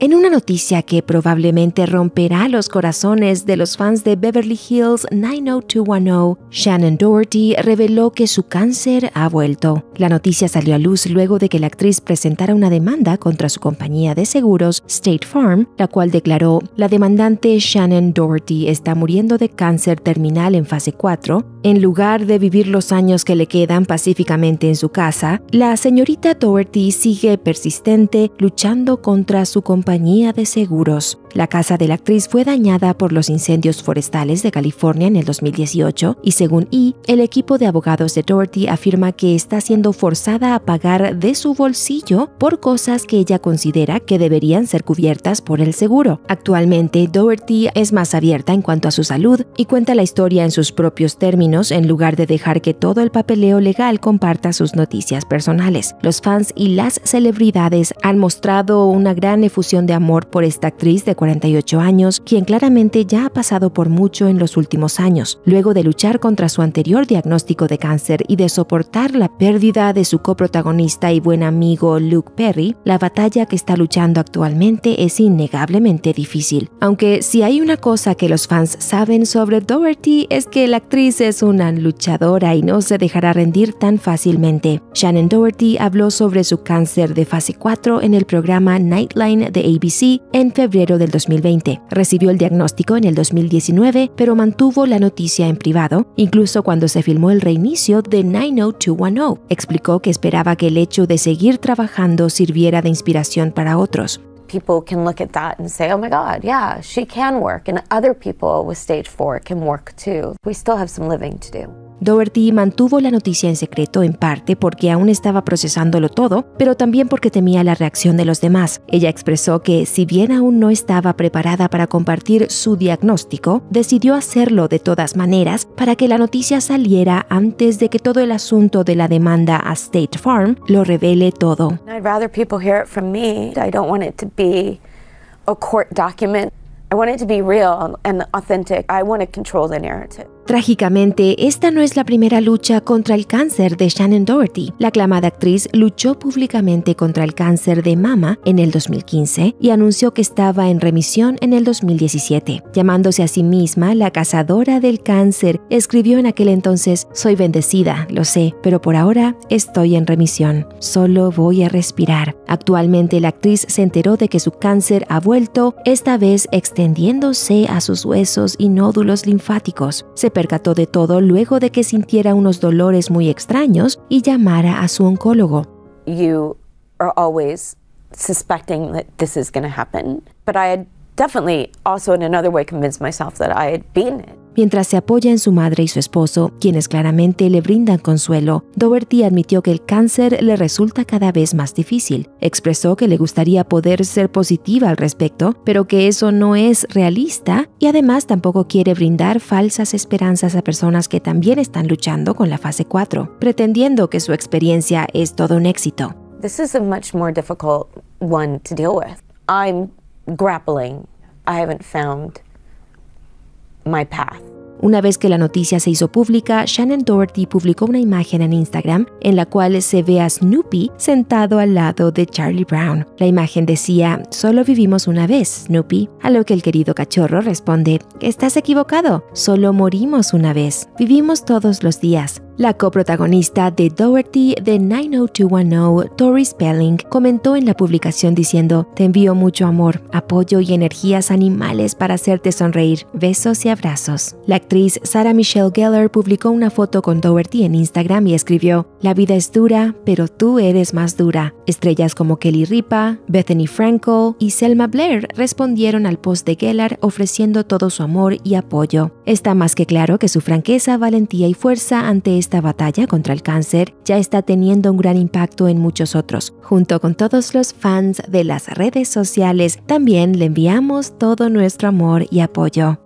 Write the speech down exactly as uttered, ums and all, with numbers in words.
En una noticia que probablemente romperá los corazones de los fans de Beverly Hills nueve oh dos uno oh, Shannon Doherty reveló que su cáncer ha vuelto. La noticia salió a luz luego de que la actriz presentara una demanda contra su compañía de seguros, State Farm, la cual declaró: la demandante Shannon Doherty está muriendo de cáncer terminal en fase cuatro. En lugar de vivir los años que le quedan pacíficamente en su casa, la señorita Doherty sigue persistente luchando contra su compañía de seguros. La casa de la actriz fue dañada por los incendios forestales de California en el dos mil dieciocho y, según E!, el equipo de abogados de Doherty afirma que está siendo forzada a pagar de su bolsillo por cosas que ella considera que deberían ser cubiertas por el seguro. Actualmente, Doherty es más abierta en cuanto a su salud y cuenta la historia en sus propios términos en lugar de dejar que todo el papeleo legal comparta sus noticias personales. Los fans y las celebridades han mostrado una gran efusión de amor por esta actriz de cuarenta y ocho años, quien claramente ya ha pasado por mucho en los últimos años. Luego de luchar contra su anterior diagnóstico de cáncer y de soportar la pérdida de su coprotagonista y buen amigo Luke Perry, la batalla que está luchando actualmente es innegablemente difícil. Aunque si hay una cosa que los fans saben sobre Doherty es que la actriz es una luchadora y no se dejará rendir tan fácilmente. Shannon Doherty habló sobre su cáncer de fase cuatro en el programa Nightline de A B C en febrero del dos mil veinte. Recibió el diagnóstico en el dos mil diecinueve, pero mantuvo la noticia en privado, incluso cuando se filmó el reinicio de nueve oh dos uno oh. Explicó que esperaba que el hecho de seguir trabajando sirviera de inspiración para otros. People can look at that and say, oh my God, yeah, she can work, and other people with stage four can work too. We still have some living to do. Doherty mantuvo la noticia en secreto en parte porque aún estaba procesándolo todo, pero también porque temía la reacción de los demás. Ella expresó que, si bien aún no estaba preparada para compartir su diagnóstico, decidió hacerlo de todas maneras para que la noticia saliera antes de que todo el asunto de la demanda a State Farm lo revele todo. I'd rather people hear it from me. I don't want it to be a court document. I want it to be real and authentic. I want to control the narrative. Trágicamente, esta no es la primera lucha contra el cáncer de Shannon Doherty. La aclamada actriz luchó públicamente contra el cáncer de mama en el dos mil quince y anunció que estaba en remisión en el dos mil diecisiete. Llamándose a sí misma la cazadora del cáncer, escribió en aquel entonces: soy bendecida, lo sé, pero por ahora estoy en remisión. Solo voy a respirar. Actualmente la actriz se enteró de que su cáncer ha vuelto, esta vez extendiéndose a sus huesos y nódulos linfáticos. Se percató de todo luego de que sintiera unos dolores muy extraños y llamara a su oncólogo. You are always suspecting that this is going to happen, but I had definitely also in another way convinced myself that I had beaten it. Mientras se apoya en su madre y su esposo, quienes claramente le brindan consuelo, Doherty admitió que el cáncer le resulta cada vez más difícil. Expresó que le gustaría poder ser positiva al respecto, pero que eso no es realista y además tampoco quiere brindar falsas esperanzas a personas que también están luchando con la fase cuatro, pretendiendo que su experiencia es todo un éxito. This is a much more difficult one to deal with. I'm grappling. I haven't found my path. Una vez que la noticia se hizo pública, Shannon Doherty publicó una imagen en Instagram en la cual se ve a Snoopy sentado al lado de Charlie Brown. La imagen decía: solo vivimos una vez, Snoopy. A lo que el querido cachorro responde: estás equivocado, solo morimos una vez. Vivimos todos los días. La coprotagonista de Doherty de nueve oh dos uno oh, Tori Spelling, comentó en la publicación diciendo: te envío mucho amor, apoyo y energías animales para hacerte sonreír. Besos y abrazos. La actriz Sarah Michelle Gellar publicó una foto con Doherty en Instagram y escribió: la vida es dura, pero tú eres más dura. Estrellas como Kelly Ripa, Bethany Frankel y Selma Blair respondieron al post de Gellar ofreciendo todo su amor y apoyo. Está más que claro que su franqueza, valentía y fuerza ante esta batalla contra el cáncer ya está teniendo un gran impacto en muchos otros. Junto con todos los fans de las redes sociales, también le enviamos todo nuestro amor y apoyo.